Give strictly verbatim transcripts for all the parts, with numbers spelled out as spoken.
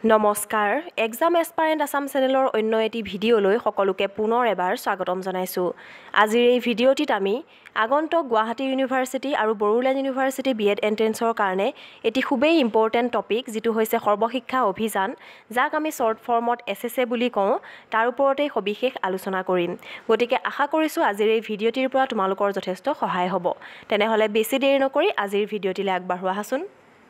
নমস্কাৰ এক্সাম এছপাৰেণ্ট আসাম চেনেলৰ অন্য এটি ভিডিঅ'লৈ সকলোকে পুনৰ এবাৰ স্বাগতম জনাইছোঁ। আজিৰ এই ভিডিঅ'টিত আমি আগন্তুক গুৱাহাটী ইউনিভাৰ্চিটি আৰু বড়োলেণ্ড ইউনিভাৰ্চিটি বি এড এণ্ট্ৰেন্সৰ কাৰণে এটি খুবেই ইম্পৰ্টেণ্ট টপিক যিটো হৈছে সৰ্বশিক্ষা অভিযান, যাক আমি শ্বৰ্ট ফৰ্মত এছ এছ এ বুলি কওঁ, তাৰ ওপৰতেই সবিশেষ আলোচনা কৰিম। গতিকে আশা কৰিছোঁ আজিৰ এই ভিডিঅ'টিৰ পৰা তোমালোকৰ যথেষ্ট সহায় হ'ব। তেনেহ'লে বেছি দেৰি নকৰি আজিৰ ভিডিঅ'টিলৈ আগবাঢ়োঁ আহাচোন।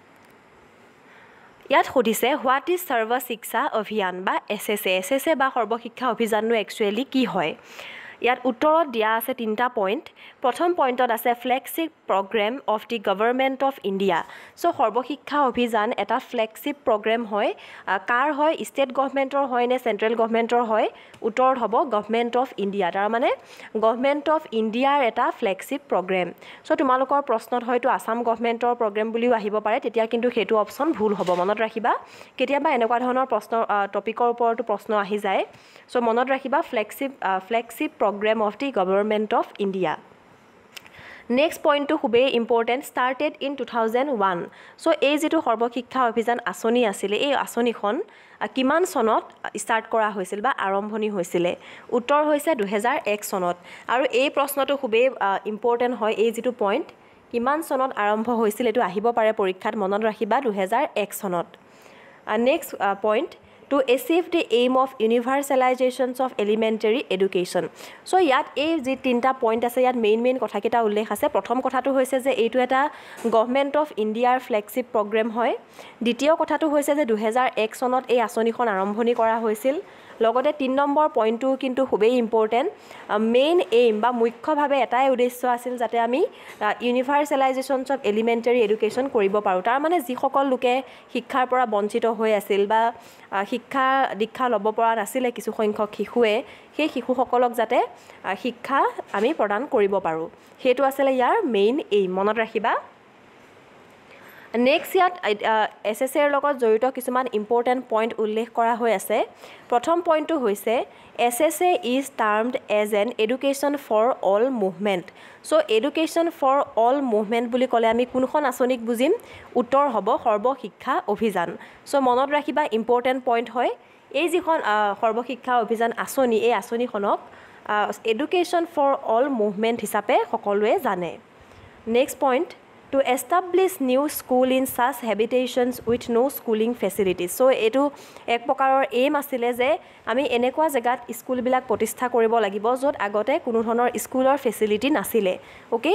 ইয়াত সুধিছে হোৱাট ইজ সাৰ্ভা শিক্ষা অভিযান বা S S A S S A বা সৰ্বশিক্ষা অভিযাননো একচুৱেলি কি হয়। ইয়াত উত্তৰত দিয়া আছে তিনিটা পইণ্ট। প্ৰথম পইণ্টত আছে flagship programme of the government of India. So' Sarva Shiksha Abhiyan এটা ফ্লেগশ্বিপ প্ৰগ্ৰেম হয়। কাৰ হয়, ষ্টেট গভৰ্ণমেণ্টৰ হয় নে চেণ্ট্ৰেল গভৰ্ণমেণ্টৰ হয়? উত্তৰত হ'ব গভৰ্ণমেণ্ট অফ ইণ্ডিয়া। তাৰমানে গভৰ্ণমেণ্ট অফ ইণ্ডিয়াৰ এটা ফ্লেগশ্বিপ প্ৰগ্ৰেম। চ' তোমালোকৰ প্ৰশ্নত হয়তো আসাম গভৰ্ণমেণ্টৰ প্ৰগ্ৰেম বুলিও আহিব পাৰে, তেতিয়া কিন্তু সেইটো অপশ্যন ভুল হ'ব। মনত ৰাখিবা, কেতিয়াবা এনেকুৱা ধৰণৰ প্ৰশ্ন টপিকৰ ওপৰতো প্ৰশ্ন আহি যায়। চ' মনত ৰাখিবা flagship flagship programme of the government of India. Next পইণ্টটো খুবেই important, started in two thousand one. So' এই যিটো সৰ্বশিক্ষা অভিযান আঁচনি আছিলে, এই আঁচনিখন কিমান চনত ষ্টাৰ্ট কৰা হৈছিল বা আৰম্ভণি হৈছিলে? উত্তৰ হৈছে দুহেজাৰ এক চনত। আৰু এই প্ৰশ্নটো খুবেই ইম্পৰ্টেণ্ট হয়। এই যিটো পইণ্ট কিমান চনত আৰম্ভ হৈছিল এইটো আহিব পাৰে পৰীক্ষাত, মনত ৰাখিবা দুহেজাৰ এক চনত। Next point, to achieve the aim of universalisations of elementary education. So' ইয়াত এই যি তিনিটা পইণ্ট আছে, ইয়াত মেইন মেইন কথাকেইটা উল্লেখ আছে। প্ৰথম কথাটো হৈছে যে এইটো এটা গভৰ্ণমেণ্ট অফ ইণ্ডিয়াৰ ফ্লেগশ্বিপ প্ৰগ্ৰেম হয়। দ্বিতীয় কথাটো হৈছে যে দুহেজাৰ এক চনত এই আঁচনিখন আৰম্ভণি কৰা হৈছিল। লগতে তিনি নম্বৰ পইণ্টটো কিন্তু খুবেই ইম্পৰ্টেণ্ট, মেইন এইম বা মুখ্যভাৱে এটাই উদ্দেশ্য আছিল যাতে আমি ইউনিভাৰ্চেলাইজেশ্যনছ অফ এলিমেণ্টেৰী এডুকেশ্যন কৰিব পাৰোঁ। তাৰমানে যিসকল লোকে শিক্ষাৰ পৰা বঞ্চিত হৈ আছিল বা শিক্ষা দীক্ষা ল'ব পৰা নাছিলে কিছু সংখ্যক শিশুৱে, সেই শিশুসকলক যাতে শিক্ষা আমি প্ৰদান কৰিব পাৰোঁ, সেইটো আছিলে ইয়াৰ মেইন এইম। মনত ৰাখিবা। নেক্সট ইয়াত এছ এছ এৰ লগত জড়িত কিছুমান ইম্পৰ্টেণ্ট পইণ্ট উল্লেখ কৰা হৈ আছে। প্ৰথম পইণ্টটো হৈছে S S A is termed as an education for all movement. So' education for all movement বুলি ক'লে আমি কোনখন আঁচনিক বুজিম? উত্তৰ হ'ব সৰ্বশিক্ষা অভিযান। চ' মনত ৰাখিবা, ইম্পৰ্টেণ্ট পইণ্ট হয়। এই যিখন সৰ্বশিক্ষা অভিযান আঁচনি, এই আঁচনিখনক এডুকেশ্যন ফৰ অল মুভমেণ্ট হিচাপে সকলোৱে জানে। Next point, to establish new school in such habitations with no' schooling facilities. So' এইটো এক প্ৰকাৰৰ এইম আছিলে যে আমি এনেকুৱা জেগাত স্কুলবিলাক প্ৰতিষ্ঠা কৰিব লাগিব য'ত আগতে কোনো ধৰণৰ স্কুলৰ ফেচিলিটি নাছিলে। অ'কে,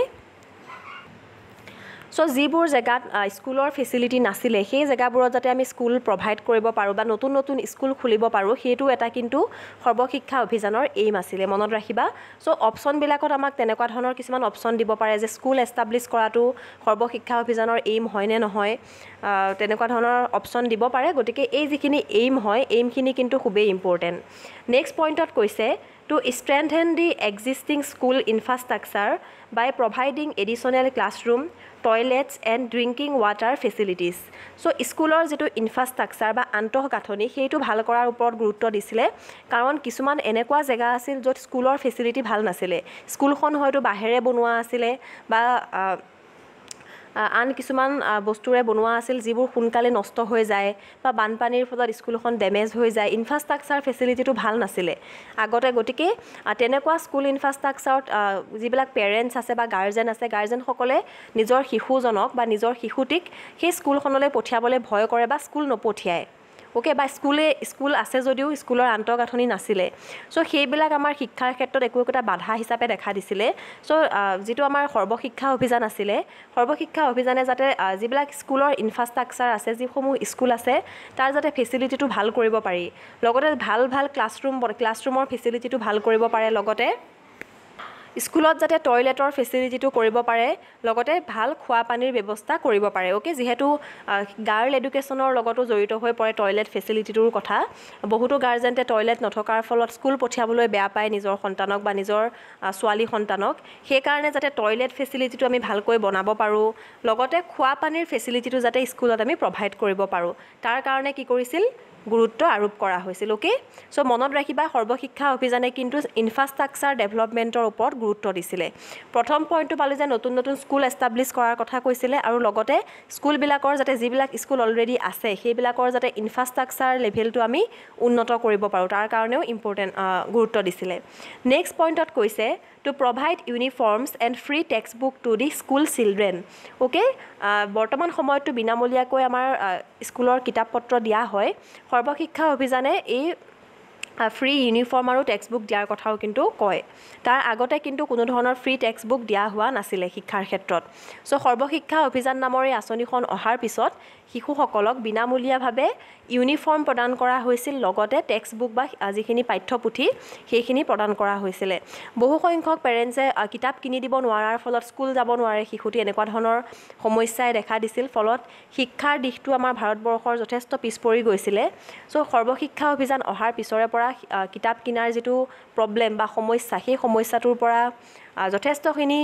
চ' যিবোৰ জেগাত স্কুলৰ ফেচিলিটি নাছিলে সেই জেগাবোৰত যাতে আমি স্কুল প্ৰভাইড কৰিব পাৰোঁ বা নতুন নতুন স্কুল খুলিব পাৰোঁ, সেইটো এটা কিন্তু সৰ্বশিক্ষা অভিযানৰ এইম আছিলে। মনত ৰাখিবা। চ' অপশ্যনবিলাকত আমাক তেনেকুৱা ধৰণৰ কিছুমান অপশ্যন দিব পাৰে যে স্কুল এষ্টাব্লিছ কৰাটো সৰ্বশিক্ষা অভিযানৰ এইম হয় নে নহয়, তেনেকুৱা ধৰণৰ অপশ্যন দিব পাৰে। গতিকে এই যিখিনি এইম হয়, এইমখিনি কিন্তু খুবেই ইম্পৰ্টেণ্ট। নেক্সট পইণ্টত কৈছে to strengthen the existing school infrastructure by providing additional classroom, toilets and drinking water facilities. So' স্কুলৰ যিটো ইনফ্ৰাষ্ট্ৰাকচাৰ বা আন্তঃগাঁথনি, সেইটো ভাল কৰাৰ ওপৰত গুৰুত্ব দিছিলে। কাৰণ কিছুমান এনেকুৱা জেগা আছিল য'ত স্কুলৰ ফেচিলিটি ভাল নাছিলে। স্কুলখন হয়তো বাঁহেৰে বনোৱা আছিলে বা আন কিছুমান বস্তুৰে বনোৱা আছিল যিবোৰ সোনকালে নষ্ট হৈ যায় বা বানপানীৰ ফলত স্কুলখন ডেমেজ হৈ যায়। ইনফ্ৰাষ্ট্ৰাকচাৰ ফেচিলিটিটো ভাল নাছিলে আগতে। গতিকে তেনেকুৱা স্কুল ইনফ্ৰাষ্ট্ৰাকচাৰত যিবিলাক পেৰেণ্টছ আছে বা গাৰ্জেন আছে, গাৰ্জেনসকলে নিজৰ শিশুজনক বা নিজৰ শিশুটিক সেই স্কুলখনলৈ পঠিয়াবলৈ ভয় কৰে বা স্কুল নপঠিয়ায়। অ'কে, বা স্কুলে স্কুল আছে যদিও স্কুলৰ আন্তঃগাঁথনি নাছিলে। চ' সেইবিলাক আমাৰ শিক্ষাৰ ক্ষেত্ৰত একো একোটা বাধা হিচাপে দেখা দিছিলে। চ' যিটো আমাৰ সৰ্বশিক্ষা অভিযান আছিলে, সৰ্বশিক্ষা অভিযানে যাতে যিবিলাক স্কুলৰ ইনফ্ৰাষ্ট্ৰাকচাৰ আছে, যিসমূহ স্কুল আছে, তাৰ যাতে ফেচিলিটিটো ভাল কৰিব পাৰি, লগতে ভাল ভাল ক্লাছৰুম ক্লাছৰুমৰ ফেচিলিটিটো ভাল কৰিব পাৰে, লগতে স্কুলত যাতে টয়লেটৰ ফেচিলিটিটো কৰিব পাৰে, লগতে ভাল খোৱা পানীৰ ব্যৱস্থা কৰিব পাৰে। অ'কে, যিহেতু গাৰ্ল এডুকেশ্যনৰ লগতো জড়িত হৈ পৰে টয়লেট ফেচিলিটিটোৰ কথা। বহুতো গাৰ্জেণ্টে টয়লেট নথকাৰ ফলত স্কুল পঠিয়াবলৈ বেয়া পায় নিজৰ সন্তানক বা নিজৰ ছোৱালী সন্তানক। সেইকাৰণে যাতে টয়লেট ফেচিলিটিটো আমি ভালকৈ বনাব পাৰোঁ, লগতে খোৱা পানীৰ ফেচিলিটিটো যাতে স্কুলত আমি প্ৰভাইড কৰিব পাৰোঁ, তাৰ কাৰণে কি কৰিছিল? গুৰুত্ব আৰোপ কৰা হৈছিল ওকে সো মনত ৰাখিবা সৰ্বশিক্ষা অভিযানে কিন্তু ইনফ্ৰাষ্ট্ৰাকচাৰ ডেভেলপমেণ্টৰ ওপৰত গুৰুত্ব দিছিলে প্ৰথম পইণ্টটো পালো যে নতুন নতুন স্কুল এষ্টাব্লিছ কৰাৰ কথা কৈছিলে আৰু লগতে স্কুলবিলাকৰ যাতে যিবিলাক স্কুল অলৰেডি আছে সেইবিলাকৰ যাতে ইনফ্ৰাষ্ট্ৰাকচাৰ লেভেলটো আমি উন্নত কৰিব পাৰোঁ তাৰ কাৰণেও ইম্পৰ্টেণ্ট গুৰুত্ব দিছিলে নেক্সট পইণ্টত কৈছে to provide uniforms and free textbook to the school children okay বৰ্তমান সময়টো বিনামূলীয়াকৈ আমাৰ স্কুলৰ কিতাপ পত্ৰ দিয়া হয় সৰ্বশিক্ষা অভিযানে এই ফ্ৰী ইউনিফৰ্ম আৰু টেক্সটবুক দিয়াৰ কথাও কিন্তু কয় তাৰ আগতে কিন্তু কোনো ধৰণৰ ফ্ৰী টেক্সটবুক দিয়া হোৱা নাছিলে শিক্ষাৰ ক্ষেত্ৰত সো সৰ্বশিক্ষা অভিযান নামৰ এই আঁচনিখন অহাৰ পিছত শিশুসকলক বিনামূলীয়াভাৱে ইউনিফৰ্ম প্ৰদান কৰা হৈছিল লগতে টেক্সটবুক বা যিখিনি পাঠ্যপুথি সেইখিনি প্ৰদান কৰা হৈছিলে বহু সংখ্যক পেৰেণ্টছে কিতাপ কিনি দিব নোৱাৰাৰ ফলত স্কুল যাব নোৱাৰে শিশুটি এনেকুৱা ধৰণৰ সমস্যাই দেখা দিছিল ফলত শিক্ষাৰ দিশটো আমাৰ ভাৰতবৰ্ষৰ যথেষ্ট পিছ পৰি গৈছিলে সো সৰ্বশিক্ষা অভিযান অহাৰ পিছৰে পৰা কিতাপ কিনাৰ যিটো প্ৰবলেম বা সমস্যা সেই সমস্যাটোৰ পৰা যথেষ্টখিনি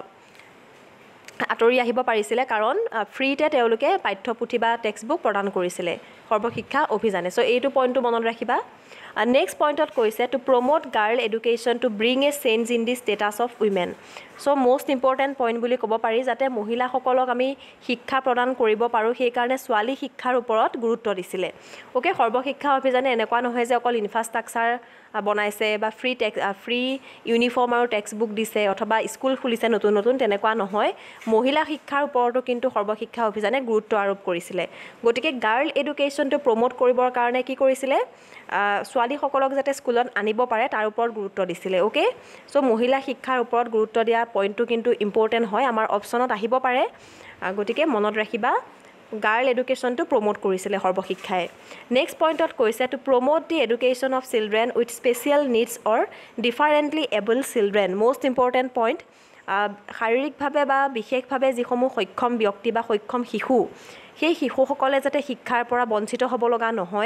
আঁতৰি আহিব পাৰিছিলে কাৰণ ফ্ৰীতে তেওঁলোকে পাঠ্যপুথি বা টেক্সটবুক প্ৰদান কৰিছিলে সৰ্বশিক্ষা অভিযানে সো এইটো পইণ্টটো মনত ৰাখিবা নেক্সট পইণ্টত কৈছে to promote girl education to bring a change in the status of women so most important point বুলি ক'ব পাৰি যাতে মহিলাসকলক আমি শিক্ষা প্ৰদান কৰিব পাৰোঁ সেইকাৰণে ছোৱালী শিক্ষাৰ ওপৰত গুৰুত্ব দিছিলে অ'কে সৰ্বশিক্ষা অভিযানে এনেকুৱা নহয় যে অকল ইনফ্ৰাষ্ট্ৰাকচাৰ বনাইছে বা ফ্ৰী টেক্স ফ্ৰী ইউনিফৰ্ম আৰু টেক্সটবুক দিছে অথবা স্কুল খুলিছে নতুন নতুন তেনেকুৱা নহয় মহিলা শিক্ষাৰ ওপৰতো কিন্তু সৰ্বশিক্ষা অভিযানে গুৰুত্ব আৰোপ কৰিছিলে গতিকে গাৰ্ল এডুকেশ্যনটো প্ৰমোট কৰিবৰ কাৰণে কি কৰিছিলে ছোৱালীসকলক যাতে স্কুলত আনিব পাৰে তাৰ ওপৰত গুৰুত্ব দিছিলে অ'কে সো মহিলা শিক্ষাৰ ওপৰত গুৰুত্ব দিয়া পইণ্টটো কিন্তু ইম্পৰ্টেণ্ট হয় আমাৰ অপশ্যনত আহিব পাৰে গতিকে মনত ৰাখিবা গাৰ্ল এডুকেশ্যনটো প্ৰমোট কৰিছিলে সৰ্বশিক্ষাই নেক্সট পইণ্টত কৈছে to promote the education of children with special needs or differently abled children most important point শাৰীৰিকভাৱে বা বিশেষভাৱে যিসমূহ সক্ষম ব্যক্তি বা সক্ষম শিশু সেই শিশুসকলে যাতে শিক্ষাৰ পৰা বঞ্চিত হ'ব লগা নহয়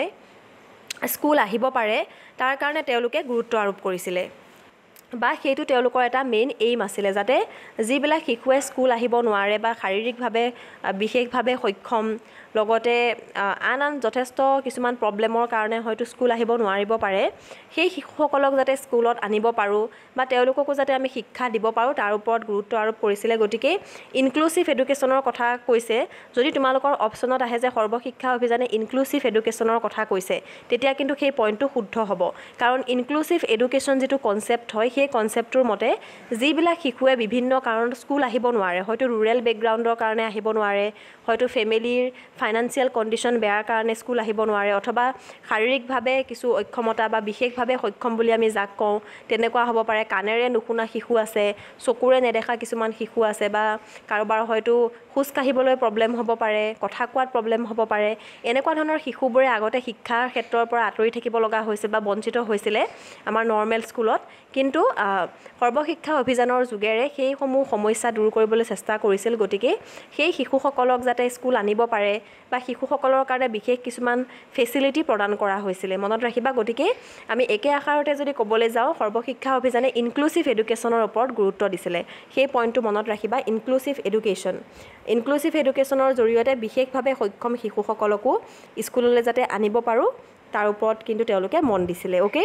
স্কুল আহিব পাৰে তাৰ কাৰণে তেওঁলোকে গুৰুত্ব আৰোপ কৰিছিলে বা সেইটো তেওঁলোকৰ এটা মেইন এইম আছিলে যাতে যিবিলাক শিশুৱে স্কুল আহিব নোৱাৰে বা শাৰীৰিকভাৱে বিশেষভাৱে সক্ষম লগতে আন আন যথেষ্ট কিছুমান প্ৰব্লেমৰ কাৰণে হয়তো স্কুল আহিব নোৱাৰিব পাৰে সেই শিশুসকলক যাতে স্কুলত আনিব পাৰোঁ বা তেওঁলোককো যাতে আমি শিক্ষা দিব পাৰোঁ তাৰ ওপৰত গুৰুত্ব আৰোপ কৰিছিলে গতিকে ইনক্লুচিভ এডুকেশ্যনৰ কথা কৈছে যদি তোমালোকৰ অপশ্যনত আহে যে সৰ্বশিক্ষা অভিযানে ইনক্লুচিভ এডুকেশ্যনৰ কথা কৈছে তেতিয়া কিন্তু সেই পইণ্টটো শুদ্ধ হ'ব কাৰণ ইনক্লুচিভ এডুকেশ্যন যিটো কনচেপ্ট হয় সেই কনচেপ্টটোৰ মতে যিবিলাক শিশুৱে বিভিন্ন কাৰণত স্কুল আহিব নোৱাৰে হয়তো ৰুৰেল বেকগ্ৰাউণ্ডৰ কাৰণে আহিব নোৱাৰে হয়তো ফেমিলিৰ ফাইনেন্সিয়েল কণ্ডিশ্যন বেয়াৰ কাৰণে স্কুল আহিব নোৱাৰে অথবা শাৰীৰিকভাৱে কিছু অক্ষমতা বা বিশেষভাৱে সক্ষম বুলি আমি যাক কওঁ তেনেকুৱা হ'ব পাৰে কাণেৰে নুশুনা শিশু আছে চকুৰে নেদেখা কিছুমান শিশু আছে বা কাৰোবাৰ হয়তো খোজ কাঢ়িবলৈ প্ৰব্লেম হ'ব পাৰে কথা কোৱাত প্ৰব্লেম হ'ব পাৰে এনেকুৱা ধৰণৰ শিশুবোৰে আগতে শিক্ষাৰ ক্ষেত্ৰৰ পৰা আঁতৰি থাকিব লগা হৈছিল বা বঞ্চিত হৈছিলে আমাৰ নৰ্মেল স্কুলত কিন্তু সৰ্বশিক্ষা অভিযানৰ যোগেৰে সেইসমূহ সমস্যা দূৰ কৰিবলৈ চেষ্টা কৰিছিল গতিকে সেই শিশুসকলক যাতে স্কুল আনিব পাৰে বা শিশুসকলৰ কাৰণে বিশেষ কিছুমান ফেচিলিটি প্ৰদান কৰা হৈছিলে মনত ৰাখিবা গতিকে আমি একে আকাৰতে যদি ক'বলৈ যাওঁ সৰ্বশিক্ষা অভিযানে ইনক্লুচিভ এডুকেশ্যনৰ ওপৰত গুৰুত্ব দিছিলে সেই পইণ্টটো মনত ৰাখিবা ইনক্লুচিভ এডুকেশ্যন ইনক্লুচিভ এডুকেশ্যনৰ জৰিয়তে বিশেষভাৱে সক্ষম শিশুসকলকো স্কুললৈ যাতে আনিব পাৰোঁ তাৰ ওপৰত কিন্তু তেওঁলোকে মন দিছিলে অ'কে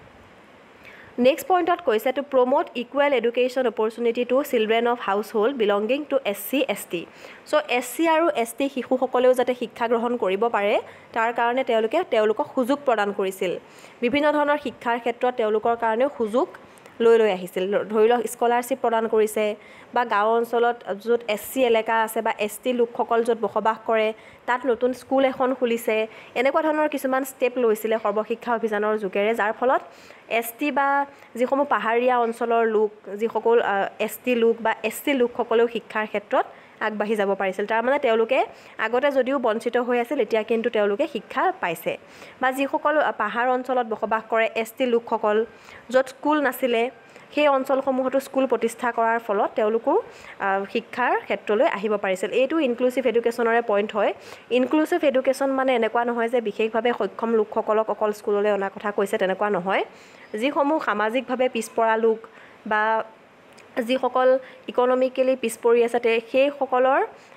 নেক্সট পইণ্টত কৈছে to promote equal education opportunity to children of household belonging to S C S T so' S C আৰু এছ টি শিশুসকলেও যাতে শিক্ষা গ্ৰহণ কৰিব পাৰে তাৰ কাৰণে তেওঁলোকে তেওঁলোকক সুযোগ প্ৰদান কৰিছিল বিভিন্ন ধৰণৰ শিক্ষাৰ ক্ষেত্ৰত তেওঁলোকৰ কাৰণেও সুযোগ লৈ লৈ আহিছিল ধৰি লওক স্কলাৰশ্বিপ প্ৰদান কৰিছে বা গাঁও অঞ্চলত য'ত এছ চি এলেকা আছে বা এছ টি লোকসকল য'ত বসবাস কৰে তাত নতুন স্কুল এখন খুলিছে এনেকুৱা ধৰণৰ কিছুমান ষ্টেপ লৈছিলে সৰ্বশিক্ষা অভিযানৰ যোগেৰে যাৰ ফলত এছ টি বা যিসমূহ পাহাৰীয়া অঞ্চলৰ লোক যিসকল এছ টি লোক বা এছ টি লোকসকলেও শিক্ষাৰ ক্ষেত্ৰত আগবাঢ়ি যাব পাৰিছিল তাৰমানে তেওঁলোকে আগতে যদিও বঞ্চিত হৈ আছিল এতিয়া কিন্তু তেওঁলোকে শিক্ষা পাইছে বা যিসকল পাহাৰ অঞ্চলত বসবাস কৰে এছ টি লোকসকল য'ত স্কুল নাছিলে সেই অঞ্চলসমূহতো স্কুল প্ৰতিষ্ঠা কৰাৰ ফলত তেওঁলোকো শিক্ষাৰ ক্ষেত্ৰলৈ আহিব পাৰিছিল এইটো ইনক্লুচিভ এডুকেশ্যনৰে পইণ্ট হয় ইনক্লুচিভ এডুকেশ্যন মানে এনেকুৱা নহয় যে বিশেষভাৱে সক্ষম লোকসকলক অকল স্কুললৈ অনা কথা কৈছে তেনেকুৱা নহয় যিসমূহ সামাজিকভাৱে পিছপৰা লোক বা যিসকল ইকনমিকেলি পিছ পৰি আছে সেইসকলৰ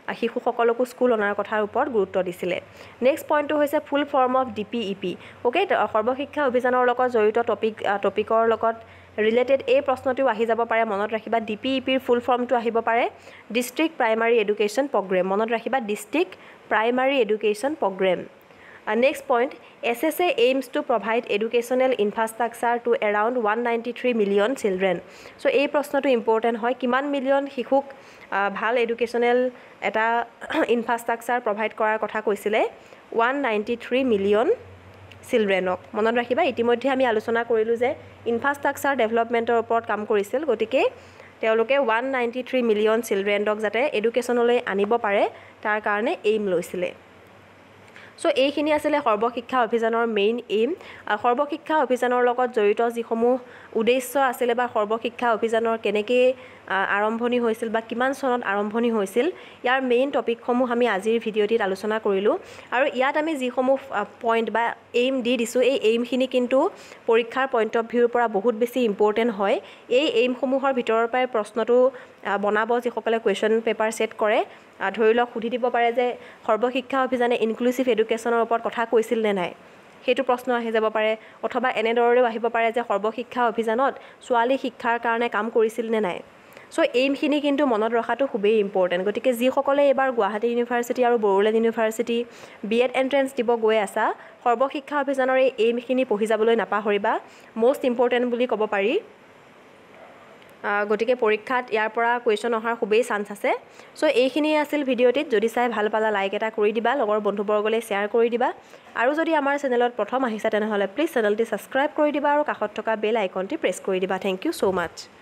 শিশুসকলকো স্কুল অনাৰ কথাৰ ওপৰত গুৰুত্ব দিছিলে নেক্সট পইণ্টটো হৈছে full form of D P E P okay Sarva Shiksha অভিযানৰ লগত জড়িত টপিক টপিকৰ লগত ৰিলেটেড এই প্ৰশ্নটো আহি যাব পাৰে মনত ৰাখিবা ডি পি ই পিৰ ফুল ফৰ্মটো আহিব পাৰে ডিষ্ট্ৰিক্ট প্ৰাইমাৰী এডুকেশ্যন প্ৰগ্ৰেম মনত ৰাখিবা district primary education programme next point S S A aims to provide educational infrastructure to around one ninety three million children so' এই প্ৰশ্নটো ইম্পৰ্টেণ্ট হয় কিমান মিলিয়ন শিশুক ভাল এডুকেশ্যনেল এটা ইনফ্ৰাষ্ট্ৰাকচাৰ প্ৰভাইড কৰাৰ কথা কৈছিলে ওৱান নাইণ্টি থ্ৰী মিলিয়ন চিলড্ৰেনক মনত ৰাখিবা ইতিমধ্যে আমি আলোচনা কৰিলোঁ যে ইনফ্ৰাষ্ট্ৰাকচাৰ ডেভেলপমেণ্টৰ ওপৰত কাম কৰিছিল গতিকে তেওঁলোকে ওৱান নাইণ্টি থ্ৰী মিলিয়ন চিলড্ৰেনক যাতে এডুকেশ্যনলৈ আনিব পাৰে তাৰ কাৰণে এইম লৈছিলে চ' এইখিনি আছিলে সৰ্বশিক্ষা অভিযানৰ মেইন এইম সৰ্বশিক্ষা অভিযানৰ লগত জড়িত যিসমূহ উদ্দেশ্য আছিলে বা সৰ্বশিক্ষা অভিযানৰ কেনেকৈ আৰম্ভণি হৈছিল বা কিমান চনত আৰম্ভণি হৈছিল ইয়াৰ মেইন টপিকসমূহ আমি আজিৰ ভিডিঅ'টিত আলোচনা কৰিলোঁ আৰু ইয়াত আমি যিসমূহ পইণ্ট বা এইম দি দিছোঁ এই এইমখিনি কিন্তু পৰীক্ষাৰ পইণ্ট অফ ভিউৰ পৰা বহুত বেছি ইম্পৰ্টেণ্ট হয় এই এইমসমূহৰ ভিতৰৰ পৰাই প্ৰশ্নটো বনাব যিসকলে কুৱেশ্যন পেপাৰ ছেট কৰে ধৰি লওক সুধি দিব পাৰে যে সৰ্বশিক্ষা অভিযানে ইনক্লুচিভ এডুকেশ্যনৰ ওপৰত কথা কৈছিল নে নাই সেইটো প্ৰশ্ন আহি যাব পাৰে অথবা এনেদৰেও আহিব পাৰে যে সৰ্বশিক্ষা অভিযানত ছোৱালী শিক্ষাৰ কাৰণে কাম কৰিছিল নে নাই চ' এইমখিনি কিন্তু মনত ৰখাটো খুবেই ইম্পৰ্টেণ্ট গতিকে যিসকলে এইবাৰ গুৱাহাটী ইউনিভাৰ্চিটি আৰু Bodoland university B Ed entrance দিব গৈ আছা সৰ্বশিক্ষা অভিযানৰ এই এইমখিনি পঢ়ি যাবলৈ নাপাহৰিবা মষ্ট ইম্পৰ্টেণ্ট বুলি ক'ব পাৰি গতিকে পৰীক্ষাত ইয়াৰ পৰা কুৱেশ্যন অহাৰ খুবেই চান্স আছে চ' এইখিনিয়ে আছিল ভিডিঅ'টিত যদি চাই ভাল পালা লাইক এটা কৰি দিবা লগৰ বন্ধুবৰ্গলৈ শ্বেয়াৰ কৰি দিবা আৰু যদি আমাৰ চেনেলত প্ৰথম আহিছা তেনেহ'লে প্লিজ চেনেলটি ছাবস্ক্ৰাইব কৰি দিবা আৰু কাষত থকা বেল আইকনটি প্ৰেছ কৰি দিবা থেংক ইউ ছ' মাছ